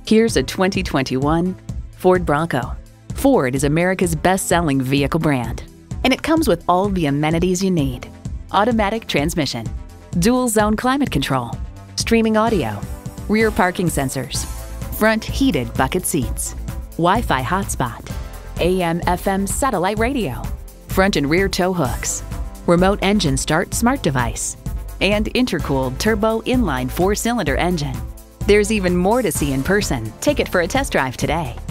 Here's a 2021 Ford Bronco. Ford is America's best-selling vehicle brand, and it comes with all the amenities you need. Automatic transmission, dual-zone climate control, streaming audio, rear parking sensors, front heated bucket seats, Wi-Fi hotspot, AM/FM satellite radio, front and rear tow hooks, remote engine start smart device, and intercooled turbo inline 4-cylinder engine. There's even more to see in person. Take it for a test drive today.